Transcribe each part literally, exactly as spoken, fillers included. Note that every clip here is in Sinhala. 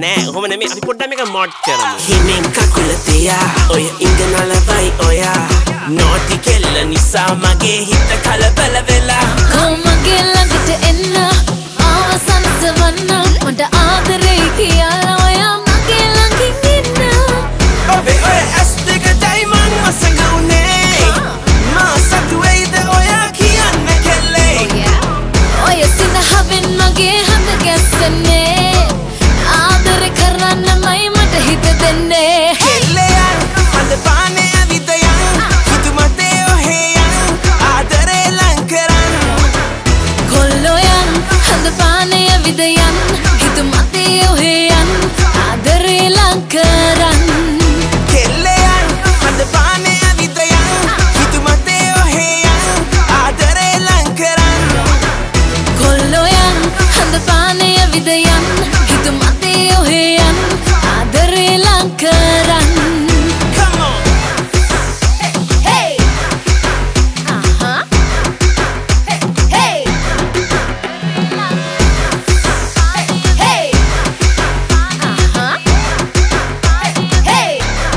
නෑ. ඔහොම නෙමෙයි. අපි පොඩ්ඩක් මේක මොඩ් කරමු. හිමින් කකුල තියා ඔය ඉංගනලවයි ඔයා නෝටි කෙල්ල නිසා මගේ හිත කලබල වෙලා කොහොම මගේ ළඟට එන්න ආසන්න සවන්න මට ආදරේ කියලා ඔයා මගේ ළඟින් ඉන්න ඔබේ ඔය ඇස් දෙකටයි මං මසඟුනේ මා සතු වෙයිද ඔයා කියන්න කෙල්ලේ ඔය සිනහවෙන් මගේ හඳ ගැස්සෙන්නේ ආදර කරන්නමයි මට හිත දෙන්නේ කෙල්ලයන් හඳ පානේ ඇවිදයන් හිතුමතේ ඔහේයන් ආදරේ ලං කරන්න කොල්ලොයන් හඳ පානේ ඇවිදයන් හිතුමතේ ඔහේයන් ආදරේ ලං කරන්න කෙල්ලයන් හඳ පානේ ඇවිදයන් හිතුමතේ ඔහේයන් ආදරේ ලං කරන්න කොල්ලොයන් හඳ පානේ ඇවිදයන් හිතුමතේ ඔහේයන් ආදරේ ලං කරන්න Come on Hey Uh-huh Hey Hey Uh-huh Hey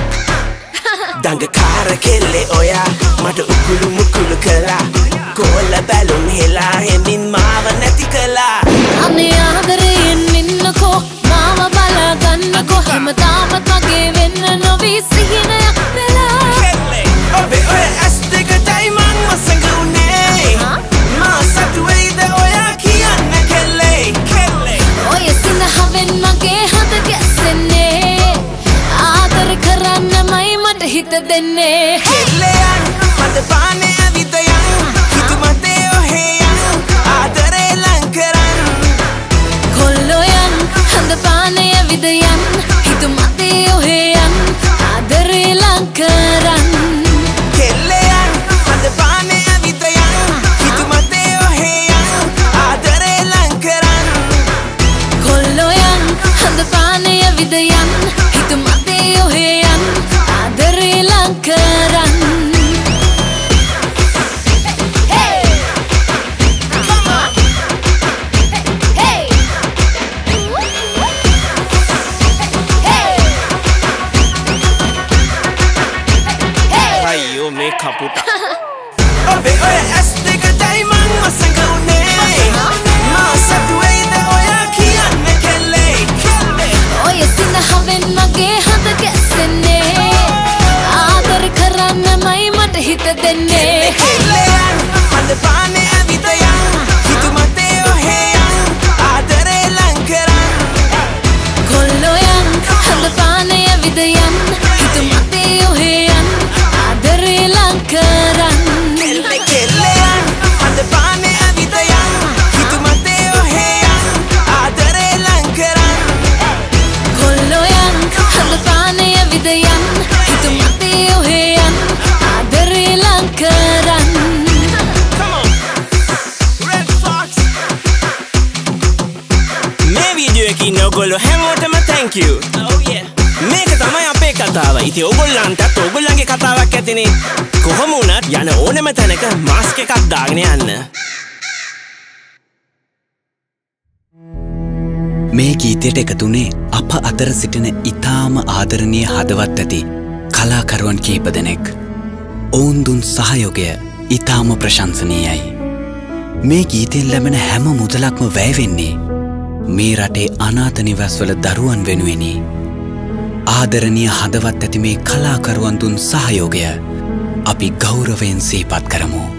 දඟකාර කෙල්ලේ ඔයා මට උකුළු මුකුළු කළා කොල්ල බැලුම් හෙලා හෙමින් මාව නැති කළා අනේ ආදරයෙන් ඉන්නකෝ මාව බලාගන්නකෝ හැමදාමත් වගේ වෙන්න නොවී සිහිනයක් වෙලා කෙල්ලේ ඔබේ ඔය ඇස් දෙකටයි මං මසඟුනේ මා සතු වෙයිද ඔයා කියන්න කෙල්ලේ කෙල්ලේ ඔය සිනහවෙන් මගේ හද ගැස්සෙන්නේ ආදර කරන්නමයි මට හිත දෙන්නේ කෙල්ලයන් හඳ පානේ ඇවිදයන් හිතුමතේ ඔහේයන් ආදරේ ලං කරන්න කොල්ලොයන් හඳ පානේ ඇවිදයන් හිතුමතේ ඔහේයන් ආදරේ ලං කරන්න කෙල්ලයන් හඳ පානේ ඇවිදයන් හිතුමතේ ඔහේයන් ආදරේ ලං කරන්න කොල්ලොයන් හඳ පානේ ඇවිදයන් හිතුමතේ ඔහේයන් ආදරේ ලං කරන්න Hey Uh-huh Hey Hey අයියෝ මේ කපුට. ඔබේ ඔය ඇස් දෙකටයි මං මසඟුනේ මා සතු වෙයිද ඔයා කියන්න කෙල්ලේ කෙල්ලේ ඔය සිනහවෙන් මගේ හඳ ගැස්සෙන්නේ ආදර කරන්නමයි මට හිත දෙන්නේ කෙල්ලයන් හඳ පානේ ඇවිදයන් හිතුමතේ ඔහේයන් ආදරේ ලං කරන්න කොල්ලොයන් හඳ පානේ ඇවිදයන් හිතුමතේ ඔහේයන් ආදරේ ලං කරන්න කෙල්ලේ කෙල්ලයන් හඳ පානේ ඇවිදයන් හිතුමතේ ඔහේයන් ආදරේ ලං කරන්න කොල්ලොයන් හඳ පානේ ඇවිදයන් හිතුමතේ ඔහේයන් ආදරේ ලං කරන්න Come on Red Fox මේ වීඩියෝ එකේ ඉන්න ඔයගොල්ලෝ හැමෝටම thank you. Oh yeah මේක තමයි අපේ කතාව. ඉතින් ඔයගොල්ලන්ටත් ඔයගොල්ලන්ගේ කතාවක් ඇතිනේ. කොහොම වුණත් යන ඕනෙම තැනක මාස්ක් එකක් දාගෙන යන්න. මේ ගීතයට එකතුනේ අප අතර සිටින ඉතාම ආදරණීය හදවත් ඇති කලාකරුවන් කීප දෙනෙක්. ඔවුන් දුන් සහයෝගය ඉතාම ප්‍රශංසනීයයි. මේ ගීතයෙන් ලැබෙන හැම මුදලක්ම වැය වෙන්නේ මේ රටේ අනාථ නිවස්වල දරුවන් වෙනුවෙනි. ආදරණීය හදවත් ඇති මේ කලාකරුවන් දුන් සහයෝගය අපි ගෞරවයෙන් සිහිපත් කරමු.